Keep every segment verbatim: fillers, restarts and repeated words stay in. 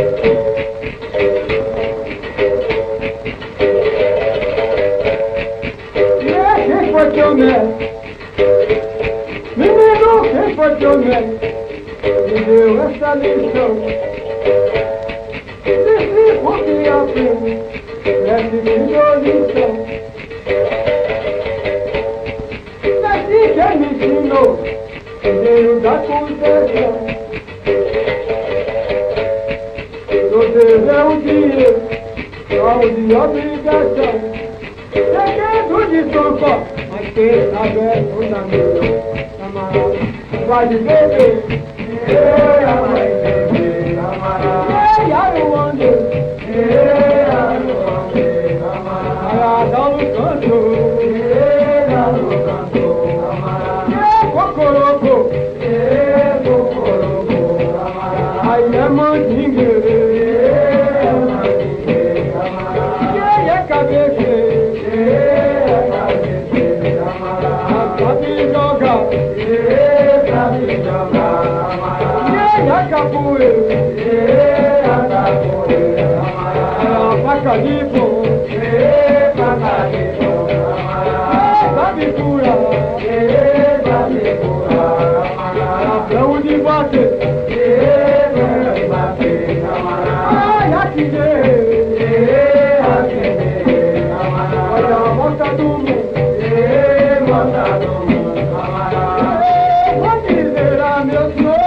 Menino, quem foi teu mestre? Me deu essa lição. Disse o que aprende, mestre que deu lição. Mestre que me ensinou, Deus da concessão. O Deus é o dinheiro, só o de obrigação. Segredo de São Paulo, mas quem sabe é fundamento. Camarada, vai de beber. Eia, vai beber, camarada. Eia, eu andei. Eia, eu andei, camarada. Dá no canto. Eia, no canto, camarada. Eia, cocorocô. Eia, cocorocô, camarada. Aí é mandingueiro. Eia, mandingueiro, camarada. Eia, é cabeça. Capoeira, a capoeira, a faca de bom, a faca de bom, a bicura, a bicura, a flor de bater, a de bater, ai, aqui de, aqui de, olha a volta do mundo, volta do mundo, camarada, vou dizer a meu senhor.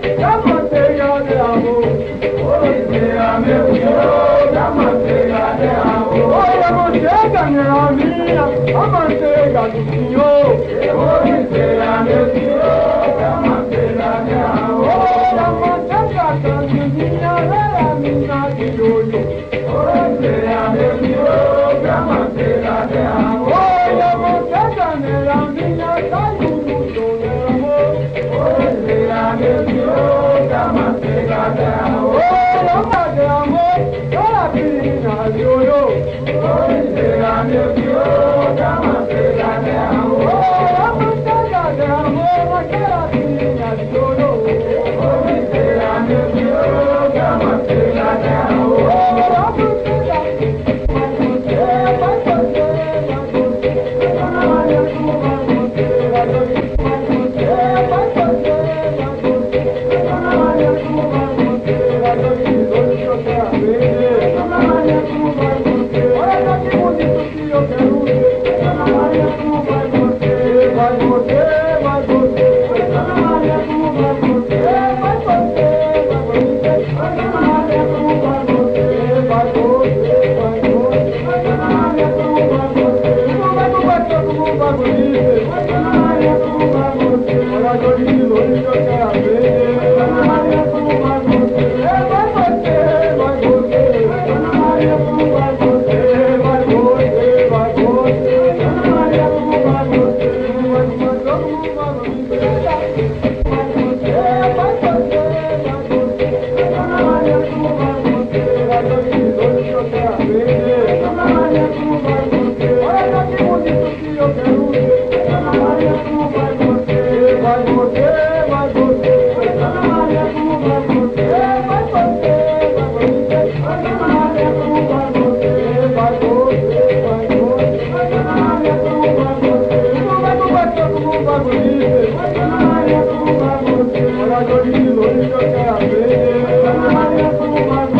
Meu senhor, da manteiga de amor. Olha a manteiga, minha minha, a manteiga do senhor. Eu vou dizer a meu senhor, da manteiga de amor. Olha a manteiga cantinha, é a minha de olho. Vou dizer a meu senhor, da manteiga de amor. Olha a manteiga, minha minha, caiu no chão de amor. Vou dizer a meu senhor, da manteiga de amor. De amor, olha a menina de olho. Vou dizer a meu senhor, da manteiga de amor. Olha a manteiga de amor, aquela menina de olho. Vou dizer a meu senhor, da manteiga de amor. Olha a manteiga, mas você, vai você, vai você. Dona Maria, tu vai você, vai você. Mas você, vai você, vai você. Dona Maria, tu vai você, vai você. Dona Maria, tu vai você. Olha que bonito que eu quero ver. Dona Maria, tu vai você. Vai você, vai você. Dona Maria, tu vai você. Vai você, vai você. Dona Maria, tu vai você. Vai você, vai você. Dona Maria, tu vai você. Tu vai conversar com o bagulho. Dona Maria, tu vai você. Olha a dor de longe que eu quero ver. Dona Maria, tu vai você. Vai você, vai você. Dona Maria, tu vai você. Vai você, vai você. Dona Maria, tu vai você. Vai você, todo mundo vai você. Vai você, vai você, vai você. Dona Maria, tu vai você. Vai dor de longe que eu quero ver. Dona Maria, tu vai você. Olha que bonito que eu quero ver. Dona Maria, tu vai você. Vai você, vai você. Dona Maria, tu vai você. Vai você, vai você. Dona Maria, tu vai você. Vai você, vai você. Dona Maria, tu vai você. Tu vai conversar com o bagulho. Dona Maria, tu vai você. Olha a dor de longe que eu quero ver. Dona Maria, tu vai você.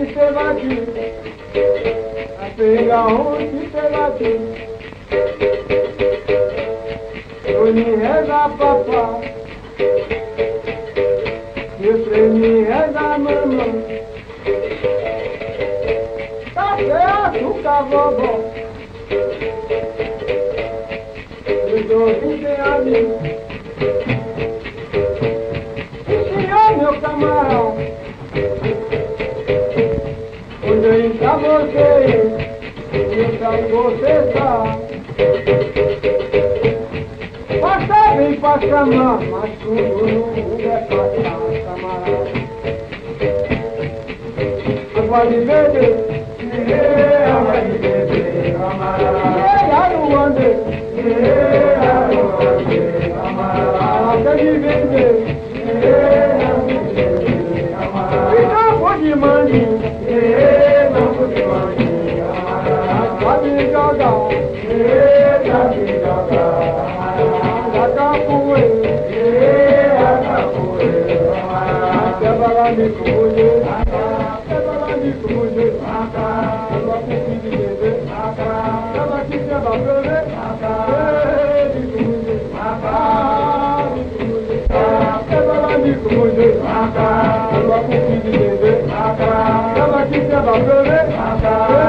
onde você vai aqui, a pega onde você vai aqui. Eu me reza papá, eu sei me reza mamãe. Café, açúcar, vovó, eu dou vinte anos. Senhor, meu camarão, onde eu entrar você, então você tá. Passa bem, passa mal, mas tudo no mundo é passar, camarada. Água de beber, água de beber, camarada. Aruande, aruande, camarada. Água de beber, camarada. E não vou de mandinha, não vou de mandinha, camarada. Pode jogar, pode jogar. A capoeira, a capoeira, até balar de comunhão, até balar de comunhão, ela tem que beber, ela que quer beber, de comunhão, até balar de comunhão, ela tem que beber, ela que quer beber.